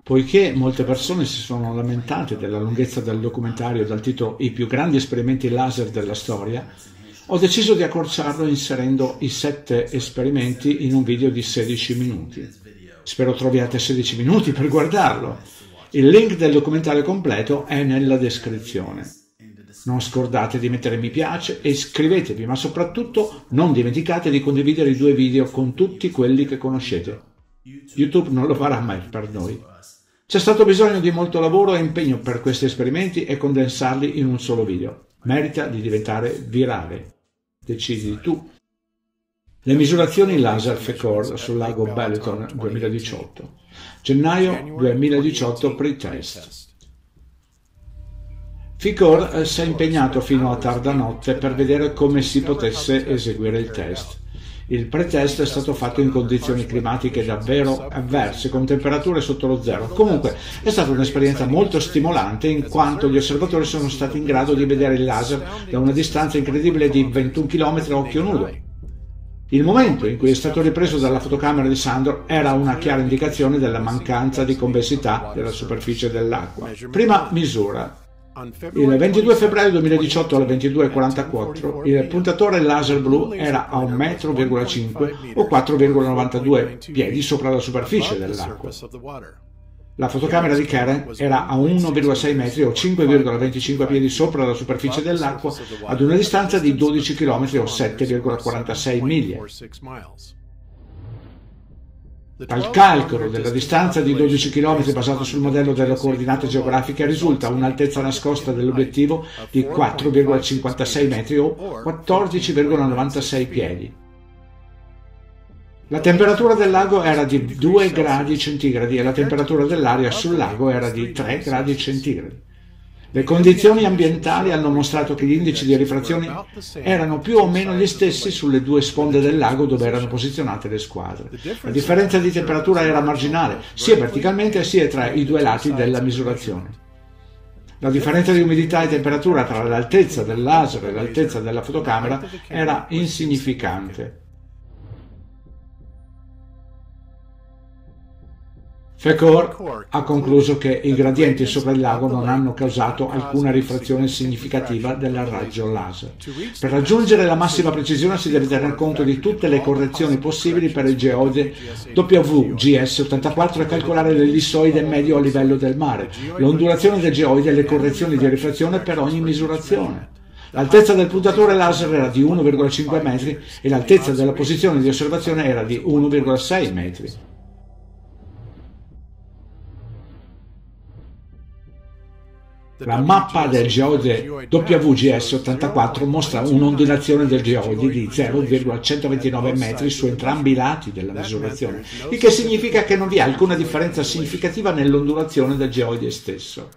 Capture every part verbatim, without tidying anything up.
Poiché molte persone si sono lamentate della lunghezza del documentario dal titolo I più grandi esperimenti laser della storia, ho deciso di accorciarlo inserendo i sette esperimenti in un video di sedici minuti. Spero troviate sedici minuti per guardarlo. Il link del documentario completo è nella descrizione. Non scordate di mettere mi piace e iscrivetevi, ma soprattutto non dimenticate di condividere i due video con tutti quelli che conoscete. YouTube non lo farà mai per noi. C'è stato bisogno di molto lavoro e impegno per questi esperimenti e condensarli in un solo video. Merita di diventare virale. Decidi tu. Le misurazioni laser FECOR sul lago Balaton duemiladiciotto. Gennaio duemiladiciotto pre-test. FECOR si è impegnato fino a tarda notte per vedere come si potesse eseguire il test. Il pretest è stato fatto in condizioni climatiche davvero avverse, con temperature sotto lo zero. Comunque è stata un'esperienza molto stimolante in quanto gli osservatori sono stati in grado di vedere il laser da una distanza incredibile di ventuno chilometri a occhio nudo. Il momento in cui è stato ripreso dalla fotocamera di Sandor era una chiara indicazione della mancanza di convessità della superficie dell'acqua. Prima misura. Il ventidue febbraio duemiladiciotto alle ventidue e quarantaquattro il puntatore laser blu era a un metro virgola cinque o quattro virgola novantadue piedi sopra la superficie dell'acqua. La fotocamera di Karen era a uno virgola sei metri o cinque virgola venticinque piedi sopra la superficie dell'acqua ad una distanza di dodici chilometri o sette virgola quarantasei miglia. Dal calcolo della distanza di dodici chilometri basato sul modello delle coordinate geografiche risulta un'altezza nascosta dell'obiettivo di quattro virgola cinquantasei metri o quattordici virgola novantasei piedi. La temperatura del lago era di due gradi centigradi e la temperatura dell'aria sul lago era di tre gradi centigradi. Le condizioni ambientali hanno mostrato che gli indici di rifrazione erano più o meno gli stessi sulle due sponde del lago dove erano posizionate le squadre. La differenza di temperatura era marginale, sia verticalmente sia tra i due lati della misurazione. La differenza di umidità e temperatura tra l'altezza del laser e l'altezza della fotocamera era insignificante. FECOR ha concluso che i gradienti sopra il lago non hanno causato alcuna rifrazione significativa del raggio laser. Per raggiungere la massima precisione si deve tener conto di tutte le correzioni possibili per il geoide W G S ottantaquattro e calcolare l'ellissoide medio a livello del mare, l'ondulazione del geoide e le correzioni di rifrazione per ogni misurazione. L'altezza del puntatore laser era di uno virgola cinque metri e l'altezza della posizione di osservazione era di uno virgola sei metri. La mappa del geoide W G S ottantaquattro mostra un'ondulazione del geoide di zero virgola centoventinove metri su entrambi i lati della misurazione, il che significa che non vi è alcuna differenza significativa nell'ondulazione del geoide stesso.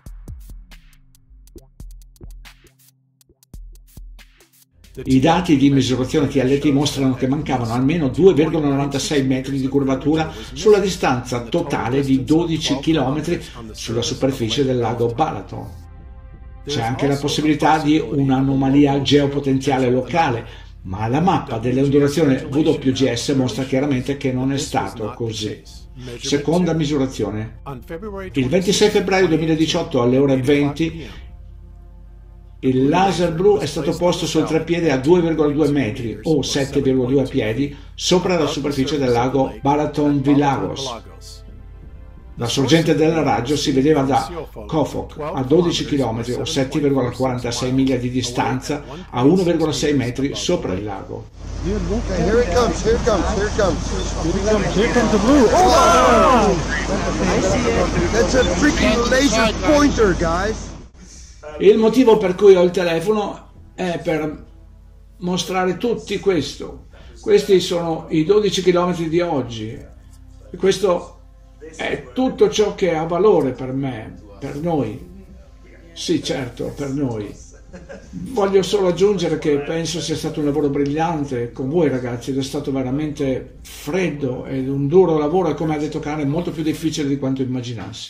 I dati di misurazione T L T mostrano che mancavano almeno due virgola novantasei metri di curvatura sulla distanza totale di dodici chilometri sulla superficie del lago Balaton. C'è anche la possibilità di un'anomalia geopotenziale locale, ma la mappa delle ondulazioni W G S mostra chiaramente che non è stato così. Seconda misurazione. Il ventisei febbraio duemiladiciotto alle ore venti il laser blu è stato posto sul treppiede a due virgola due metri o sette virgola due piedi sopra la superficie del lago Balaton Vilagos. La sorgente del raggio si vedeva da Kofok a dodici chilometri o sette virgola quarantasei miglia di distanza a uno virgola sei metri sopra il lago. Here it comes, here it comes, here it comes. Here comes, here comes the blue. Oh! That's a freaking laser pointer, guys. Il motivo per cui ho il telefono è per mostrare tutti questo. Questi sono i dodici chilometri di oggi. Questo è tutto ciò che ha valore per me, per noi. Sì, certo, per noi. Voglio solo aggiungere che penso sia stato un lavoro brillante con voi ragazzi ed è stato veramente freddo ed un duro lavoro e, come ha detto Karen, molto più difficile di quanto immaginassi.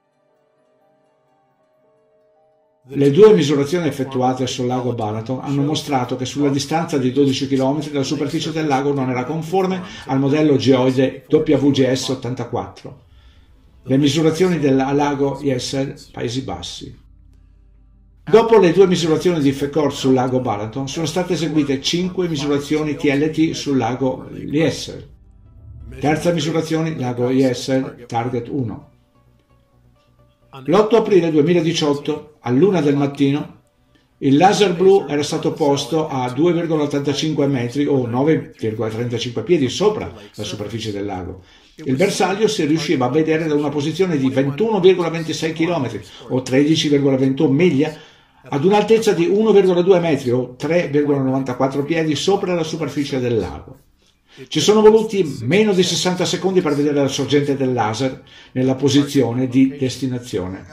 Le due misurazioni effettuate sul lago Balaton hanno mostrato che sulla distanza di dodici chilometri la superficie del lago non era conforme al modello geoide W G S ottantaquattro. Le misurazioni del lago Jessel, Paesi Bassi. Dopo le due misurazioni di FECOR sul lago Balaton sono state eseguite cinque misurazioni T L T sul lago Jessel. Terza misurazione, lago Jessel, Target uno. L'otto aprile duemiladiciotto, all'una del mattino, il laser blu era stato posto a due virgola ottantacinque metri o nove virgola trentacinque piedi sopra la superficie del lago. Il bersaglio si riusciva a vedere da una posizione di ventuno virgola ventisei chilometri o tredici virgola ventuno miglia ad un'altezza di uno virgola due metri o tre virgola novantaquattro piedi sopra la superficie del lago. Ci sono voluti meno di sessanta secondi per vedere la sorgente del laser nella posizione di destinazione.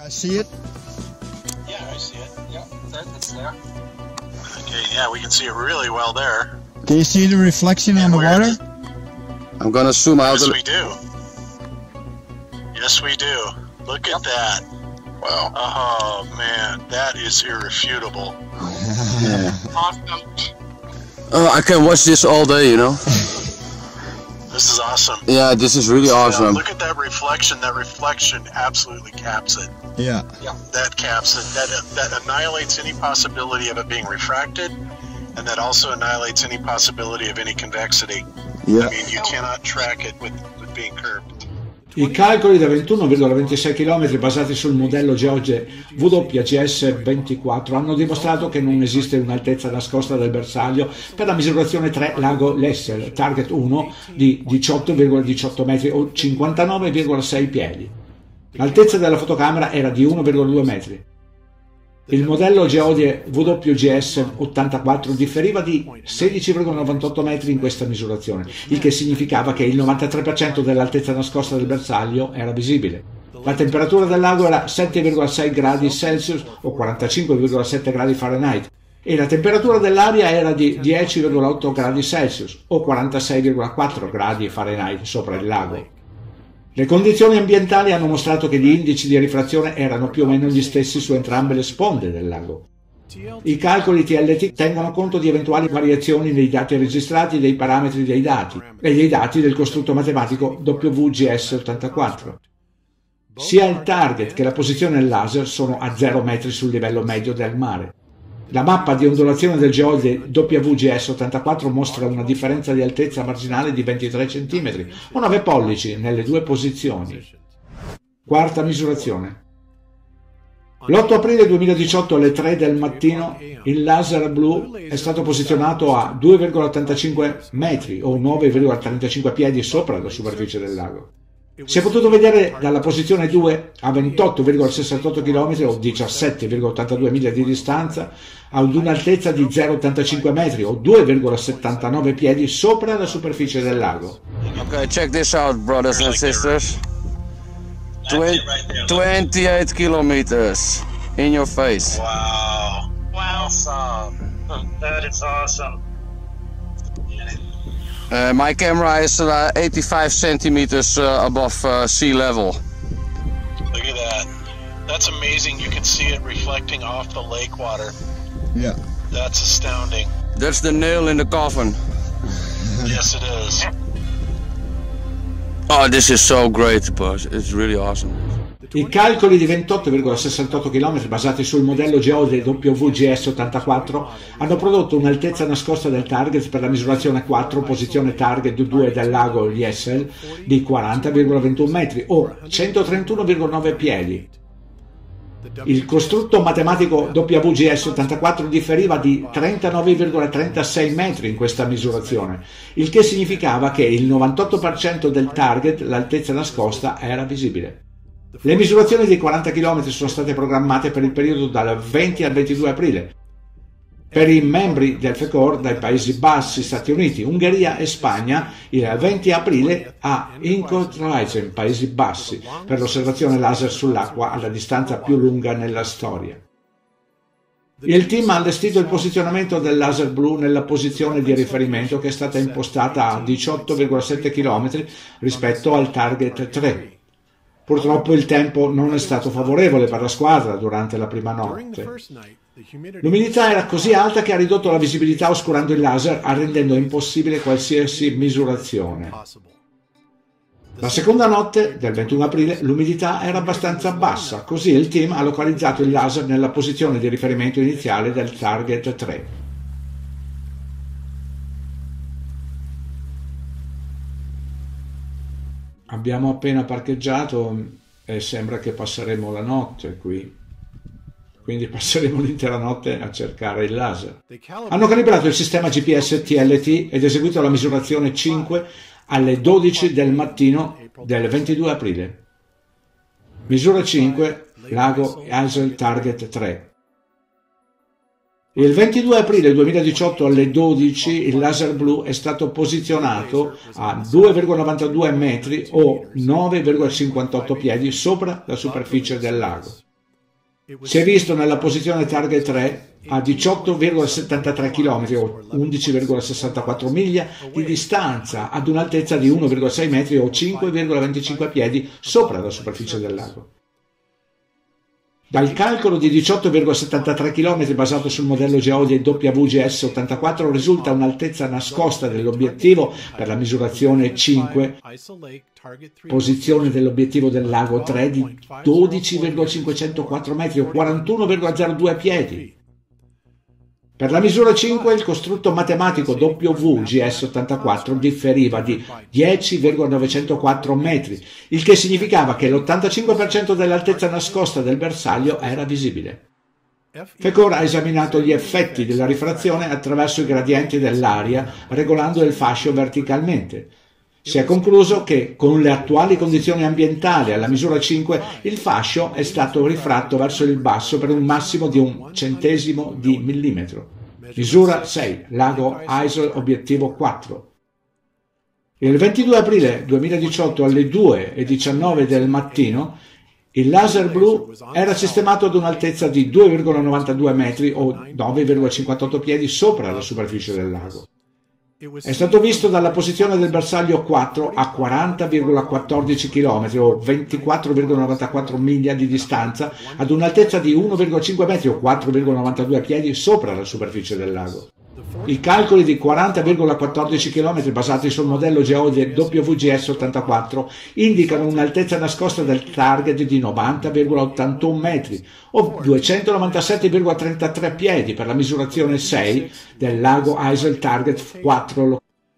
Yeah, we can see it really well there. Can you see the reflection on the water? I'm gonna zoom out. Yes, we do. Yes, we do. Look at that. Wow. Oh, man, that is irrefutable. Yeah. Awesome. Oh, I can watch this all day, you know. This is awesome. Yeah, this is really Yeah, awesome. look at that reflection. That reflection absolutely caps it. Yeah. Yeah, that caps it. That that annihilates any possibility of it being refracted, and that also annihilates any possibility of any convexity. Yeah. I mean, you cannot track it with, with being curved. I calcoli da ventuno virgola ventisei chilometri basati sul modello Geoge W G S ventiquattro hanno dimostrato che non esiste un'altezza nascosta del bersaglio per la misurazione tre lago Jessel, Target uno, di diciotto virgola diciotto metri o cinquantanove virgola sei piedi. L'altezza della fotocamera era di uno virgola due metri. Il modello Geodie W G S ottantaquattro differiva di sedici virgola novantotto metri in questa misurazione, il che significava che il novantatré per cento dell'altezza nascosta del bersaglio era visibile. La temperatura del lago era sette virgola sei gradi Celsius o quarantacinque virgola sette gradi Fahrenheit e la temperatura dell'aria era di dieci virgola otto gradi Celsius o quarantasei virgola quattro gradi Fahrenheit sopra il lago. Le condizioni ambientali hanno mostrato che gli indici di rifrazione erano più o meno gli stessi su entrambe le sponde del lago. I calcoli T L T tengono conto di eventuali variazioni nei dati registrati dei parametri dei dati e dei dati del costrutto matematico W G S ottantaquattro. Sia il target che la posizione del laser sono a zero metri sul livello medio del mare. La mappa di ondulazione del geodie W G S ottantaquattro mostra una differenza di altezza marginale di ventitré centimetri o nove pollici nelle due posizioni. Quarta misurazione. L'otto aprile duemiladiciotto alle tre del mattino il laser blu è stato posizionato a due virgola ottantacinque metri o nove virgola trentacinque piedi sopra la superficie del lago. Si è potuto vedere dalla posizione due a ventotto virgola sessantotto chilometri o diciassette virgola ottantadue miglia di distanza ad un'altezza di zero virgola ottantacinque metri o due virgola settantanove piedi sopra la superficie del lago. Okay, check this out, brothers and sisters. twenty-eight kilometers in your face. Wow. Wow. Awesome. That is awesome. Uh, my camera is uh, eighty-five centimeters uh, above uh, sea level. Look at that. That's amazing. You can see it reflecting off the lake water. Yeah. That's astounding. That's the nail in the coffin. Yes, it is. Oh, this is so great, boss. It's really awesome. I calcoli di ventotto virgola sessantotto chilometri basati sul modello Geodie W G S ottantaquattro hanno prodotto un'altezza nascosta del target per la misurazione quattro, posizione target due del lago Jessel, di quaranta virgola ventuno metri o centotrentuno virgola nove piedi. Il costrutto matematico W G S ottantaquattro differiva di trentanove virgola trentasei metri in questa misurazione, il che significava che il novantotto per cento del target, l'altezza nascosta, era visibile. Le misurazioni dei quaranta chilometri sono state programmate per il periodo dal venti al ventidue aprile. Per i membri del FECOR dai Paesi Bassi, Stati Uniti, Ungheria e Spagna, il venti aprile a Incontreisen, Paesi Bassi, per l'osservazione laser sull'acqua alla distanza più lunga nella storia. Il team ha allestito il posizionamento del laser blu nella posizione di riferimento che è stata impostata a diciotto virgola sette chilometri rispetto al target tre. Purtroppo il tempo non è stato favorevole per la squadra durante la prima notte. L'umidità era così alta che ha ridotto la visibilità oscurando il laser, rendendo impossibile qualsiasi misurazione. La seconda notte del ventuno aprile l'umidità era abbastanza bassa, così il team ha localizzato il laser nella posizione di riferimento iniziale del target tre. Abbiamo appena parcheggiato e sembra che passeremo la notte qui. Quindi passeremo l'intera notte a cercare il laser. Hanno calibrato il sistema G P S T L T ed eseguito la misurazione cinque alle dodici del mattino del ventidue aprile. Misura cinque, Lago Eisel Target tre. Il ventidue aprile duemiladiciotto alle dodici il laser blu è stato posizionato a due virgola novantadue metri o nove virgola cinquantotto piedi sopra la superficie del lago. Si è visto nella posizione target tre a diciotto virgola settantatré chilometri o undici virgola sessantaquattro miglia di distanza ad un'altezza di uno virgola sei metri o cinque virgola venticinque piedi sopra la superficie del lago. Dal calcolo di diciotto virgola settantatré chilometri basato sul modello Geodie W G S ottantaquattro risulta un'altezza nascosta dell'obiettivo per la misurazione cinque, posizione dell'obiettivo del lago tre di dodici virgola cinquecentoquattro metri o quarantuno virgola zero due piedi. Per la misura cinque il costrutto matematico W G S ottantaquattro differiva di dieci virgola novecentoquattro metri, il che significava che l'ottantacinque per cento dell'altezza nascosta del bersaglio era visibile. Fekor ha esaminato gli effetti della rifrazione attraverso i gradienti dell'aria, regolando il fascio verticalmente. Si è concluso che, con le attuali condizioni ambientali alla misura cinque, il fascio è stato rifratto verso il basso per un massimo di un centesimo di millimetro. Misura sei, Lago Eisel obiettivo quattro. Il ventidue aprile duemiladiciotto alle due e diciannove del mattino, il laser blu era sistemato ad un'altezza di due virgola novantadue metri o nove virgola cinquantotto piedi sopra la superficie del lago. È stato visto dalla posizione del bersaglio quattro a quaranta virgola quattordici chilometri o ventiquattro virgola novantaquattro miglia di distanza ad un'altezza di uno virgola cinque metri o quattro virgola novantadue piedi sopra la superficie del lago. I calcoli di quaranta virgola quattordici chilometri basati sul modello Geodie W G S ottantaquattro indicano un'altezza nascosta del target di novanta virgola ottantuno metri o duecentonovantasette virgola trentatré piedi per la misurazione sei del lago Eisel Target quattro.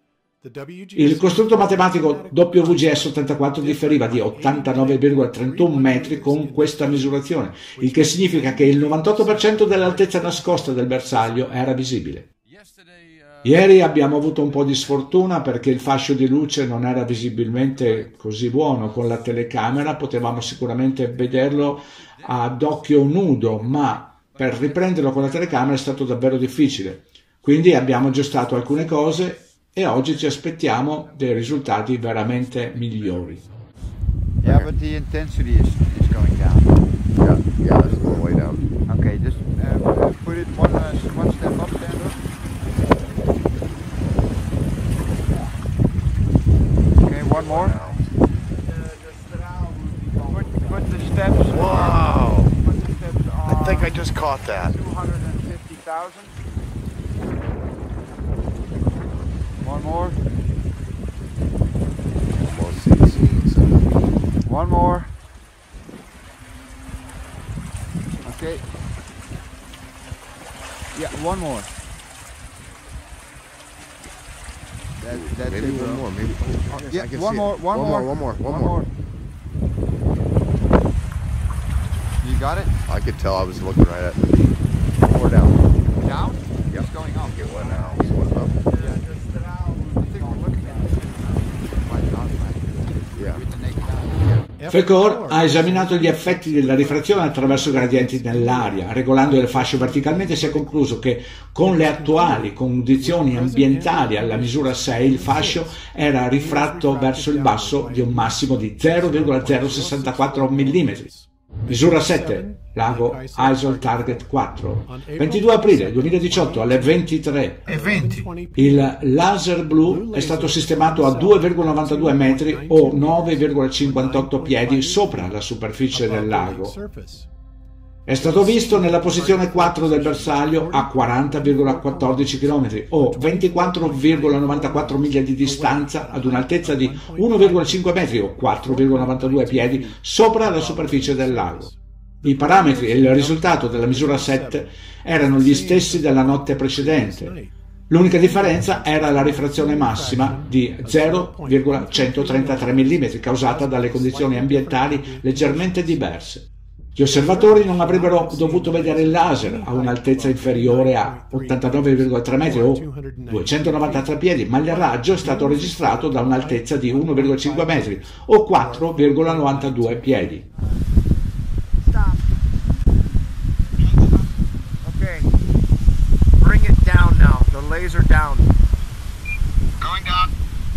Il costrutto matematico W G S ottantaquattro differiva di ottantanove virgola trentuno metri con questa misurazione, il che significa che il novantotto per cento dell'altezza nascosta del bersaglio era visibile. Ieri abbiamo avuto un po' di sfortuna perché il fascio di luce non era visibilmente così buono. Con la telecamera potevamo sicuramente vederlo ad occhio nudo, ma per riprenderlo con la telecamera è stato davvero difficile. Quindi abbiamo aggiustato alcune cose e oggi ci aspettiamo dei risultati veramente migliori. Yeah, but the intensity is, is going down. Yeah, yeah, it's going way down. Okay, just uh, put it one, uh, one step up, stand up. Okay, one more. Put, put the steps. Wow! Put the steps on. I think I just caught that. two hundred fifty thousand. One more. One more. Okay. Yeah, one more. That, that's Maybe it, one bro. more. Maybe. Oh, Yeah, I can one see more, it. one one more, more. One more. One, one more. more. You got it? I could tell. I was looking right at it. One more down. Down? Yep. It's going up. Get one now. See what's up. I think we're looking at it. Quite not, right? Yeah. With the naked eye. Fekor ha esaminato gli effetti della rifrazione attraverso gradienti nell'aria. Regolando il fascio verticalmente si è concluso che con le attuali condizioni ambientali alla misura sei il fascio era rifratto verso il basso di un massimo di zero virgola zero sessantaquattro millimetri. Misura sette, Lago Eisel Target quattro. ventidue aprile duemiladiciotto alle ventitré e venti. il laser blu è stato sistemato a due virgola novantadue metri o nove virgola cinquantotto piedi sopra la superficie del lago. È stato visto nella posizione quattro del bersaglio a quaranta virgola quattordici chilometri o ventiquattro virgola novantaquattro miglia di distanza ad un'altezza di uno virgola cinque metri o quattro virgola novantadue piedi sopra la superficie del lago. I parametri e il risultato della misura sette erano gli stessi della notte precedente. L'unica differenza era la rifrazione massima di zero virgola centotrentatré millimetri causata dalle condizioni ambientali leggermente diverse. Gli osservatori non avrebbero dovuto vedere il laser a un'altezza inferiore a ottantanove virgola tre metri o duecentonovantatré piedi, ma il raggio è stato registrato da un'altezza di uno virgola cinque metri o quattro virgola novantadue piedi. Stop. Okay. Bring it down now. The laser down. Going down.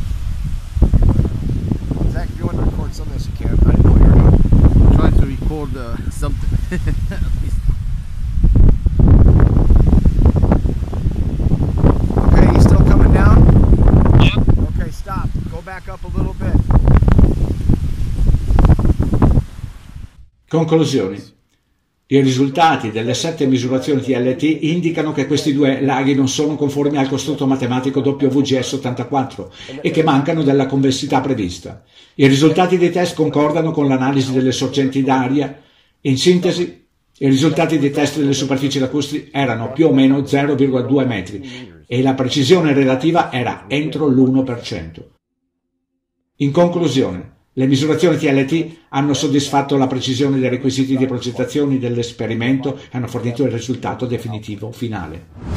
Zach, if you want to record some of this, you can. I didn't know what you were doing. Trying to record uh, something. At least. Okay, you still coming down? Yep. Okay, stop. Go back up a little bit. Conclusioni. I risultati delle sette misurazioni T L T indicano che questi due laghi non sono conformi al costrutto matematico W G S ottantaquattro e che mancano della convessità prevista. I risultati dei test concordano con l'analisi delle sorgenti d'aria. In sintesi, i risultati dei test delle superfici lacustri erano più o meno zero virgola due metri e la precisione relativa era entro l'uno per cento. In conclusione, le misurazioni T L T hanno soddisfatto la precisione dei requisiti di progettazione dell'esperimento e hanno fornito il risultato definitivo finale.